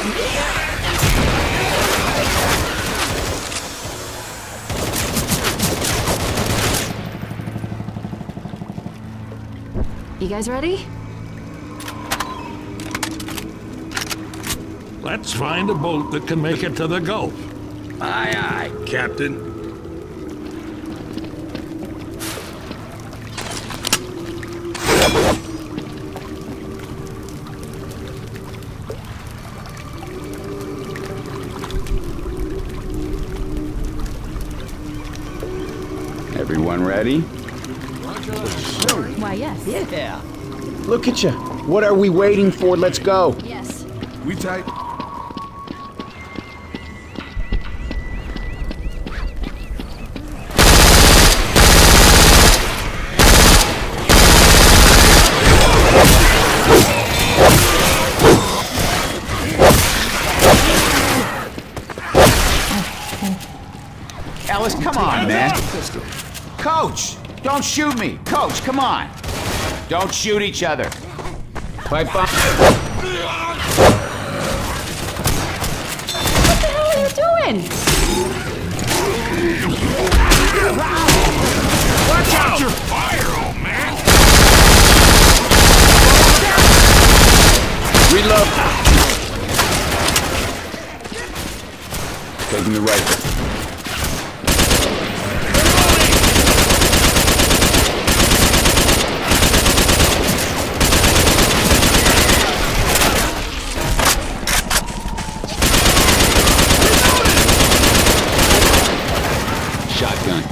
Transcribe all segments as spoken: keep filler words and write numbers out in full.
You guys ready? Let's find a boat that can make it to the Gulf. Aye, aye, Captain. Everyone ready? Why, yes. Yeah. Look at you. What are we waiting for? Let's go. Yes. We tight. Ellis, come on, man. Coach, don't shoot me. Coach, come on. Don't shoot each other. Bye bye. What the hell are you doing? Watch out your fire, old man! Reload. Taking the rifle. Shotgun.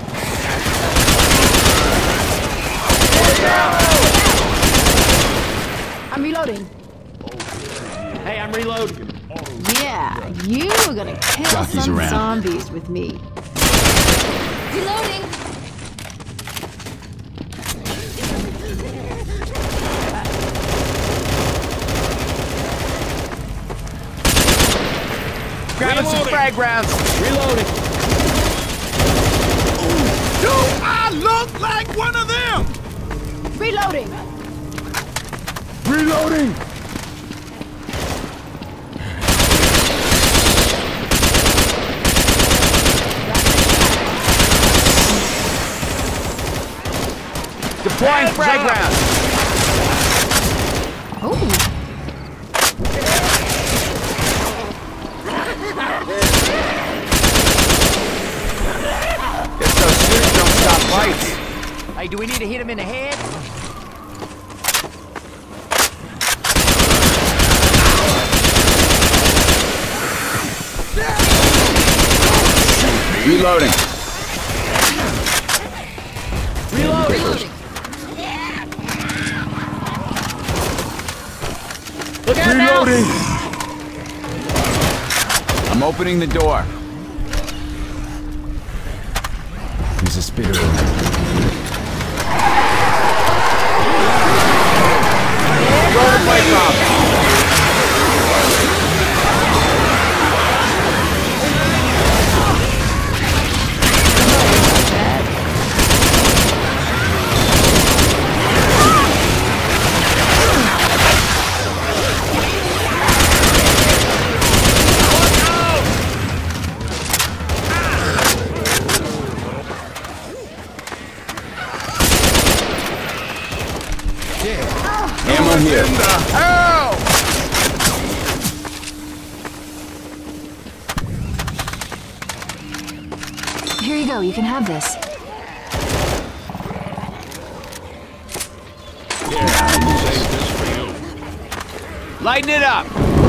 I'm reloading. Hey, I'm reloading. Yeah, you are gonna kill Jockey's some around. zombies with me. Reloading. Grabbing some frag rounds. Reloading. Do I look like one of them? Reloading. Reloading. Deploying frag rounds. Oh. Guess those suits don't stop fights. Hey, do we need to hit him in the head? Reloading. Reloading. Look out now. Reloading. I'm opening the door. There's a spitter. Throw the pipe off. Ammo here. Oh! Here you go. You can have this. Lighten it up.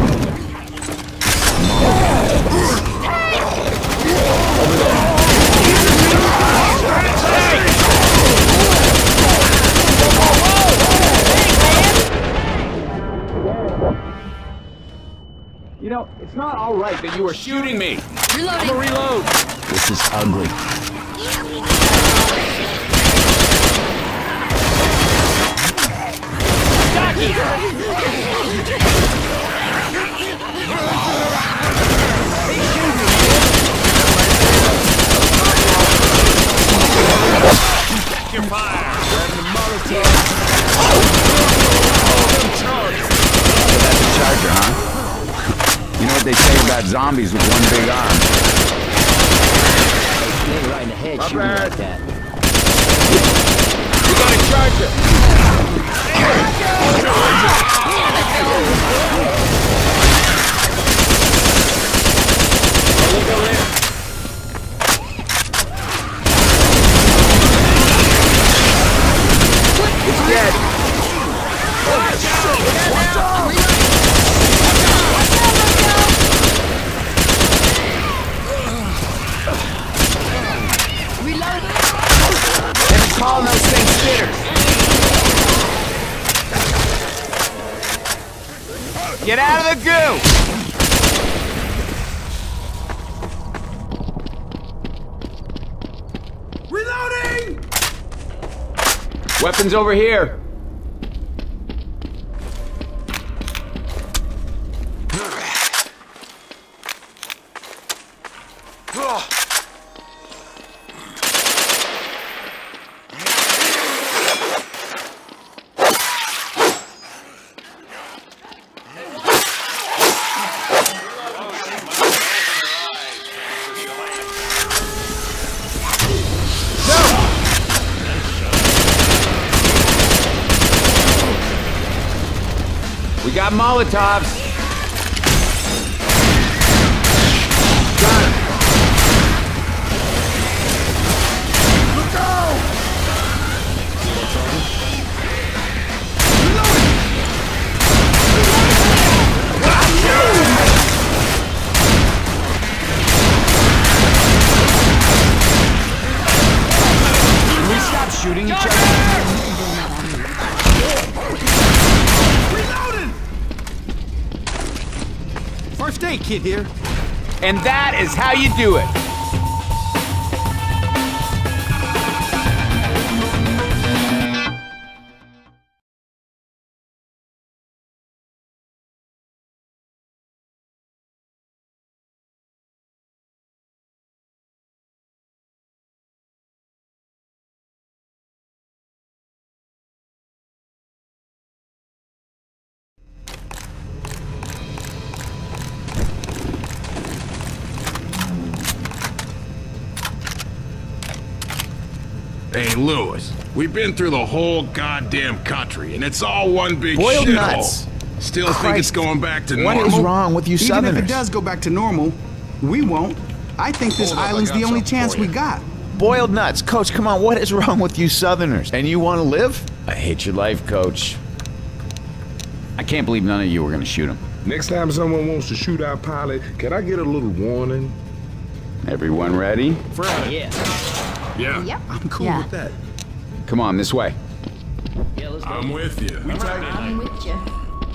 You know, it's not all right that you were shooting me. Reloading. I'm a reload. This is ugly. Check your fire! So that's a charger, huh? You know what what they say about zombies with one big arm. Hey, you right in the head My shooting bad. like that. We got a charger. Oh, look over there. It's dead. They've been calling those things spitters. Get out of the goo! Reloading! Weapons over here. We got Molotovs. Got him. Look out! Can we stop shooting each other? Reloading! First aid kit here. And that is how you do it. Hey, Lewis, we've been through the whole goddamn country, and it's all one big Boiled shithole. nuts. Still think it's Christ. going back to What normal? is wrong with you Even Southerners? if it does go back to normal, we won't. I think this Hold up, I island's got the only something chance for we you. got. Boiled nuts. Coach, come on, what is wrong with you Southerners? And you want to live? I hate your life, Coach. I can't believe none of you were gonna shoot him. Next time someone wants to shoot our pilot, can I get a little warning? Everyone ready? Yeah. Yeah, Yep. I'm cool Yeah. with that. Come on, this way. Yeah, let's go. I'm with you. I'm with you.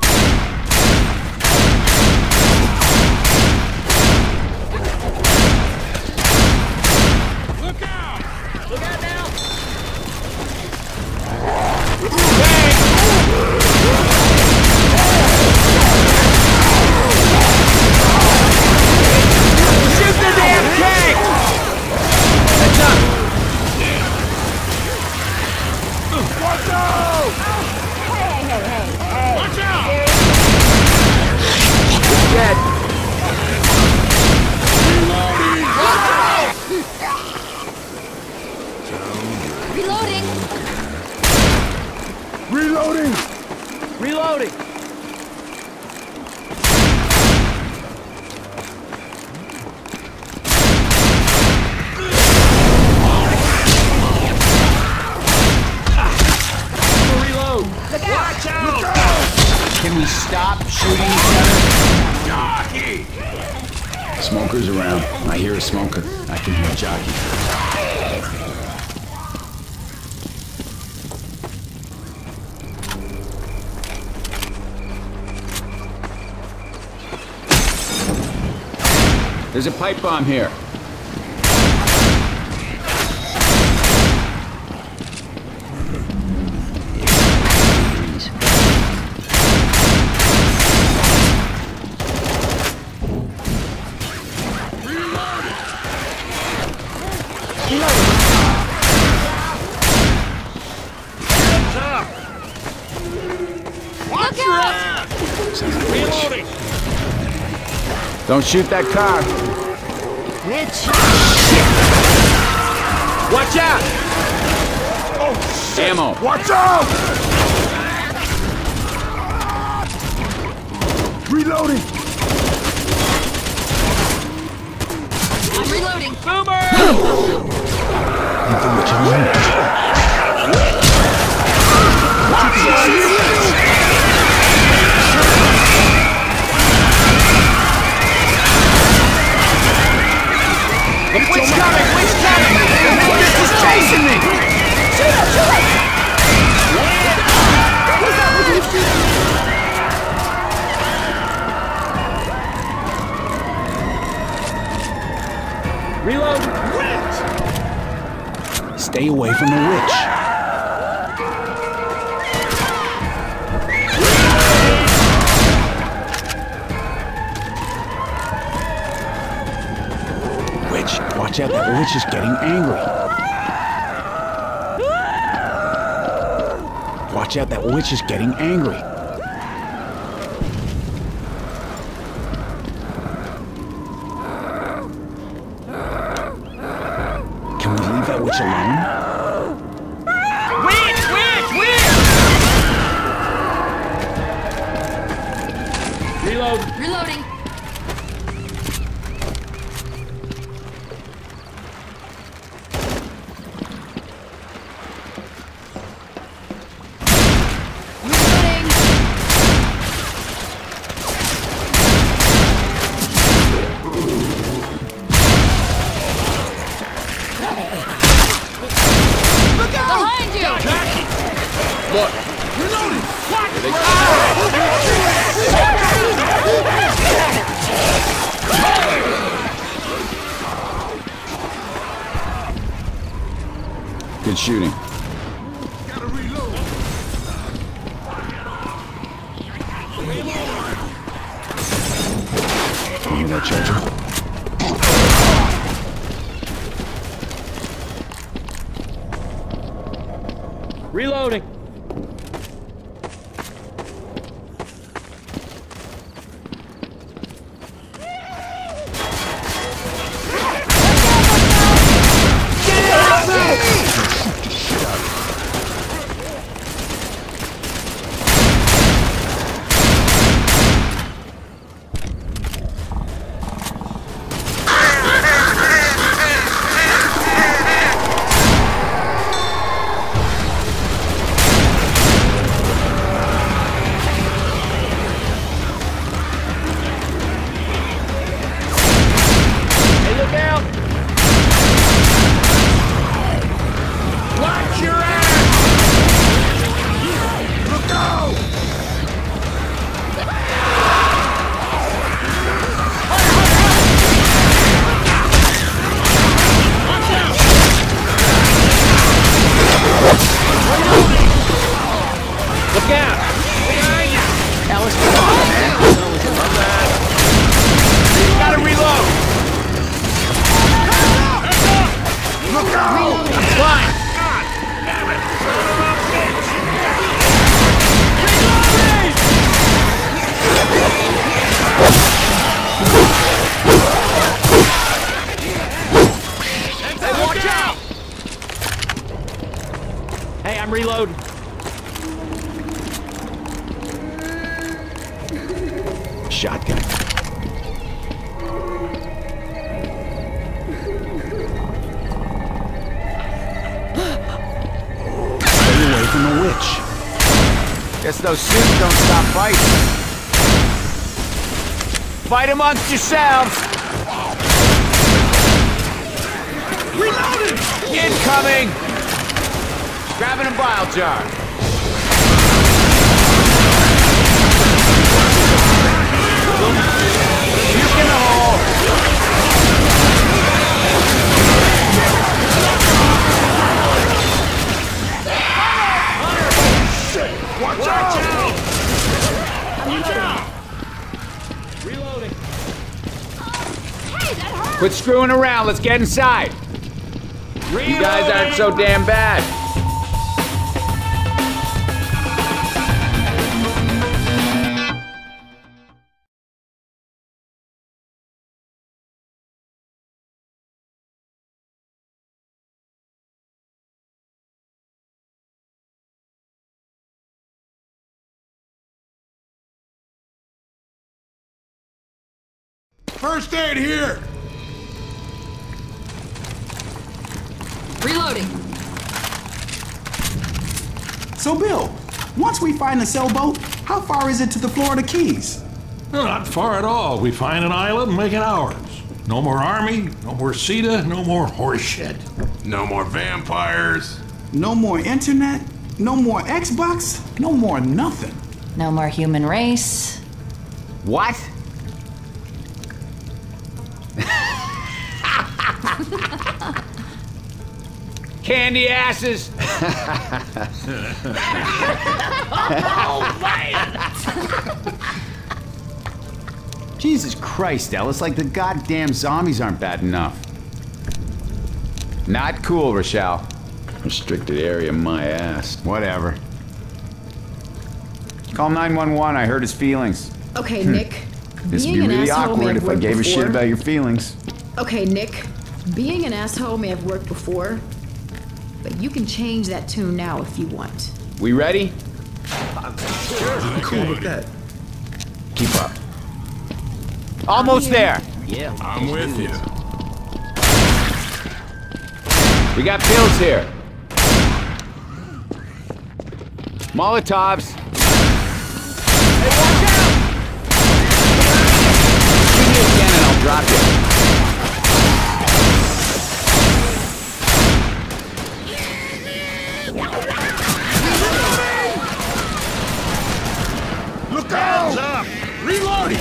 Look out! Look out now. Shoot the damn tank! Heads up! Watch out! Watch out! Dead. Reloading. Reloading! Reloading. Reload. Watch out! Can we stop shooting each other? Jockey! Smoker's around. I hear a smoker. I can hear a jockey. There's a pipe bomb here. Watch your ass! Sounds like a witch. Reloading! Don't shoot that car. Witch. Watch out! Oh, shit. Ammo. Watch out! Reloading. I'm reloading. Witch coming! Witch coming! This is chasing me! Shoot her, shoot her. Reload. Stay away from the witch. Witch, watch out, that witch is getting angry. Watch out, that witch is getting angry. Can we leave that witch alone? Witch! Witch! Witch! Reload. Reloading. Reloading. Behind you! Look, Good shooting. You hear that, Charger? Reloading. Hey, look out! Watch your ass! Look out! Look out! Alice, come on, man. You gotta reload! Look out! Fine! God damn it! Son of a bitch! Hey, watch out! Hey, I'm reloading. Shotgun. Stay away from the witch. Guess those suits don't stop fighting. Fight amongst yourselves. Reloading! Incoming! Grabbing a bile jar. Puke in the hole. Watch out! Watch out! Reloading. Hey, that hurt. Quit screwing around. Let's get inside. You guys aren't so damn bad. First aid here! Reloading. So, Bill, once we find the sailboat, how far is it to the Florida Keys? No, not far at all. We find an island and make it ours. No more army, no more CETA, no more horse shit. No more vampires. No more internet, no more Xbox, no more nothing. No more human race. What? Candy asses! Oh, man! Jesus Christ, Ellis, like the goddamn zombies aren't bad enough. Not cool, Rochelle. Restricted area, my ass. Whatever. Call nine one one, I hurt his feelings. Okay, Nick. This would being be an really asshole may awkward have if I worked gave a shit before. about your feelings. Okay, Nick. Being an asshole may have worked before, but you can change that tune now if you want. We ready? I'm cool with that. Keep up. Almost there. I'm with you. We got pills here. Molotovs. Hey, watch out! Shoot me again and I'll drop you. Look out! Hands up! Reloading!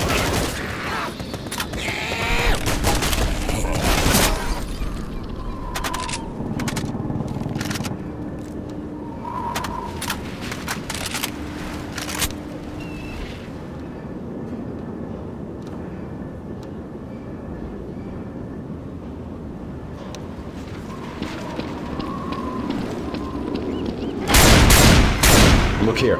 Look here.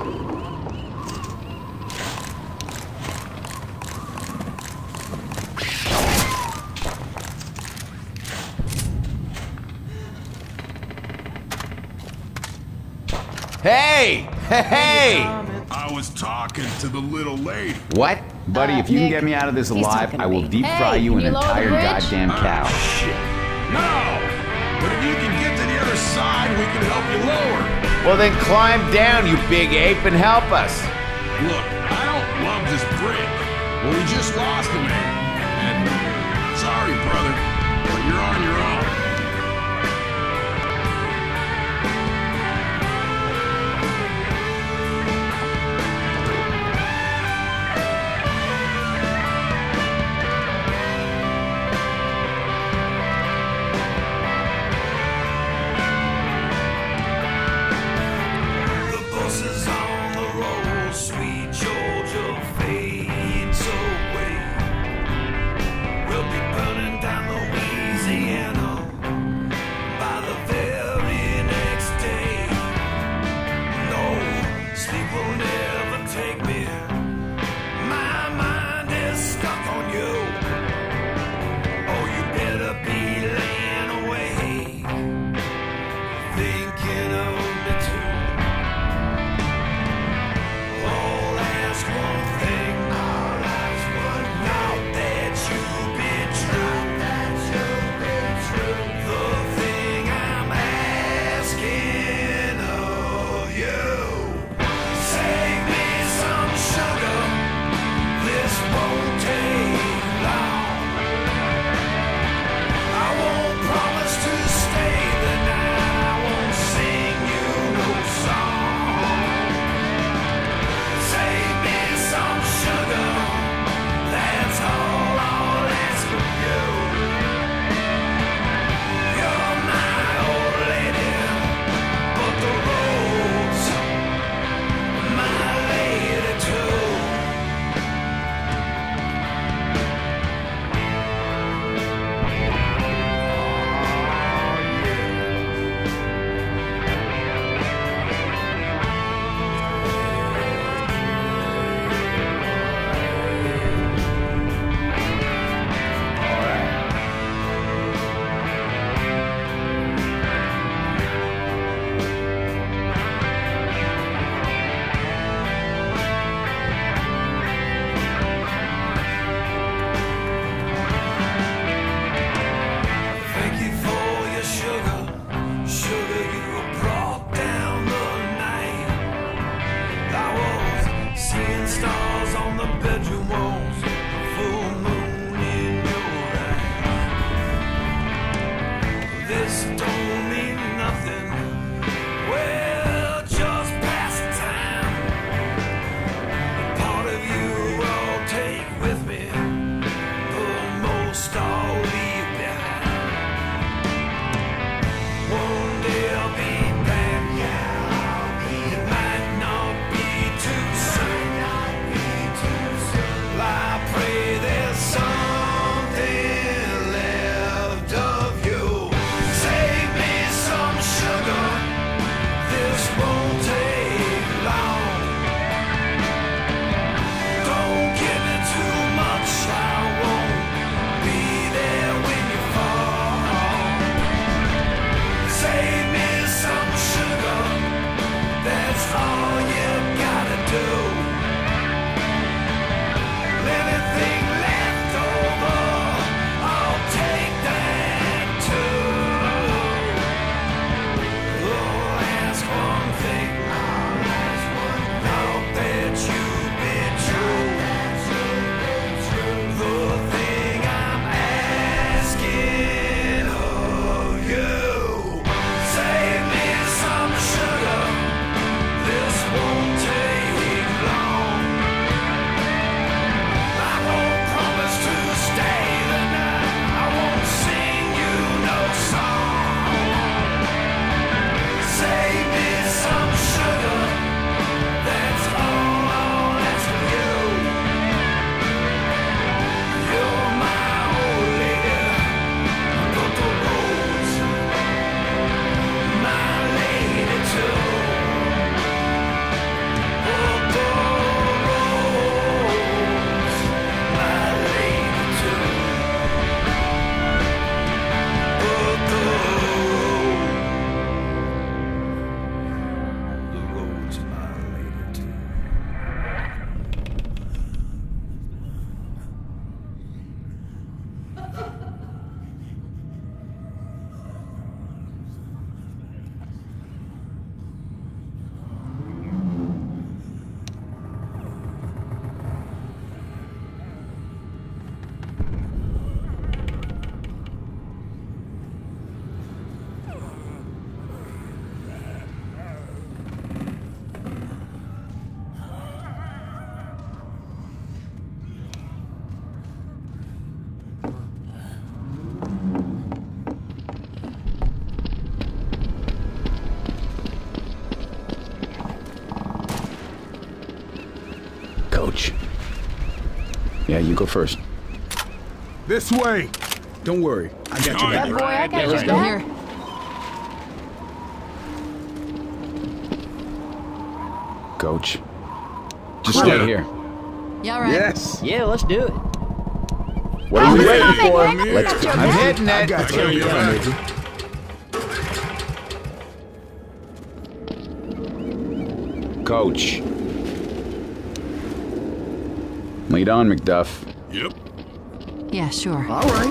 Hey! Hey! I was talking to the little lady. What? Buddy, Uh, if you Nick, can get me out of this he's alive, talking to I will me. deep fry Hey, you can an you lower the entire bridge? goddamn cow. Ah, shit. No! But if you can get to the other side, we can help you lower. Well then climb down, you big ape, and help us. Look, I don't love this bridge. Well, we just lost a man. And sorry, brother, but you're on your own. The buses on the road, sweet Georgia fades away. We'll be burning down Louisiana by the very next day. No, sleep will never take me. My mind is stuck on you. Oh, you better be laying away, thinking of me too. All ask one thing, all ask one now that you be true, that you be true. The thing I'm asking of you, save me some wants the full moon in your eyes. This don't mean nothing. Well, just pass the time. A part of you I'll take with me. The most I'll leave behind. One day I'll be back. It might not be too soon. I pray there's something left of you. Save me some sugar. This won't take long. Don't give me too much. I won't be there when you fall. Save me some sugar. That's all you gotta do. Anything left over, I'll take that too. Oh, ask one thing. Now that you've been true. The thing I'm asking of you. Save me some sugar. This won't take long. I won't promise to stay the night. I won't sing you no song. Save me some sugar. That's all I'll ask of you. You're my old lady, but the road's my lady too. But the road's my lady too. But the road, the road's my lady too. Coach. Yeah, you go first. This way. Don't worry, I got you Oh, back. you're Boy, I right. got Let's you go. here. Coach. Just Yeah. stay here. Yeah, right. Yes. Yeah, let's do it. What are we we're waiting coming, for? we're Let's coming. go. I'm hitting I it. got I got you. Coach. Lead on, McDuff. Yep. Yeah, sure. All right.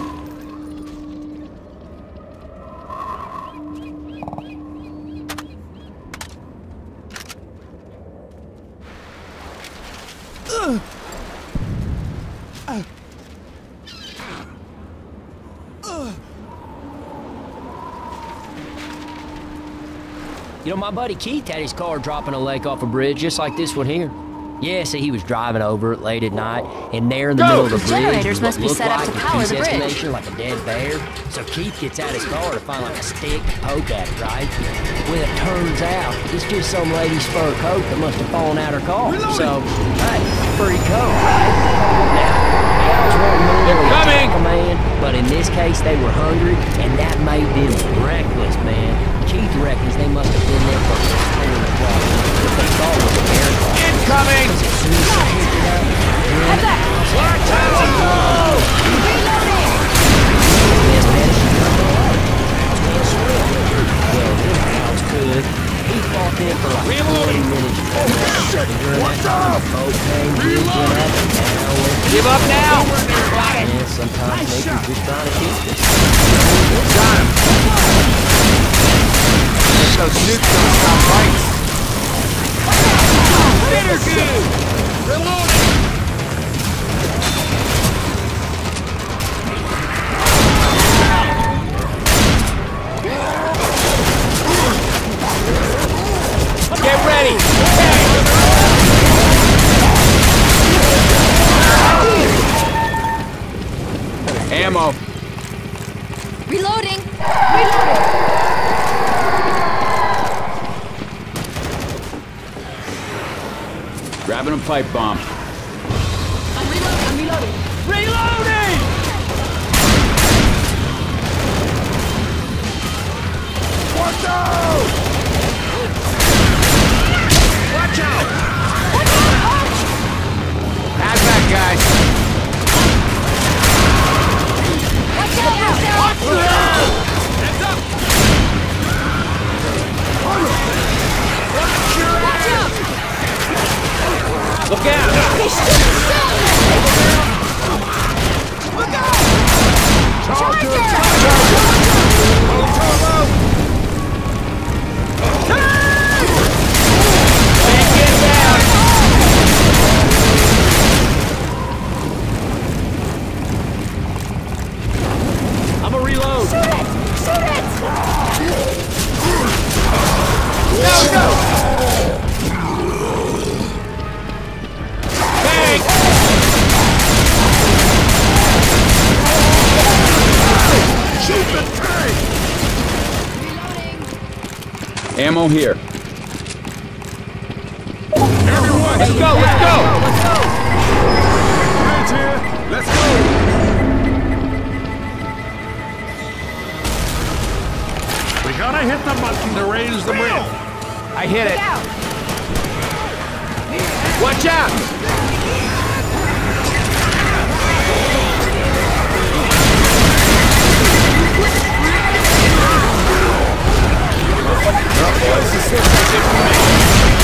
You know, my buddy Keith had his car drop in a lake off a bridge just like this one here. Yeah, see, he was driving over it late at night, and there in the middle of the The bridge generators was must what be looked set up like to in power Keith's the bridge. estimation, like a dead bear. So Keith gets out his car to find like a stick to poke at it, right? Well, it turns out it's just some lady's fur coat that must have fallen out her car. So, hey, pretty cool, right? Now, cows weren't normally a tackle man, but in this case they were hungry, and that made them reckless, man. Keith reckons they must have been there for a hundred o'clock. What they thought was a bear call. Incoming! As soon as they picked it up, Head back. Watch out! Miss Madison turned away. Cows can't swim. Well, them cows could. He fought them for like forty minutes. And during that time, the boat came, went up and down. Give up now! And sometimes nature's just trying to keep us. Got him. Just those nukes don't stop fighting. Bitter good! pipe bomb. I'm reloading. I'm reloading. Reloading! Watch out! Watch out! How's that, guys? Watch out! Watch out! Heads up! Watch out! Look out! Look out! Charger! I'm a reload. Shoot it! Shoot it! Go, go! Bang! Shoot the tank! Ammo here. Everyone, Let's go, let's go! Let's go! Hands here. Let's go. We gotta hit the button to raise the bridge. I hit it. Watch out! This is it for me.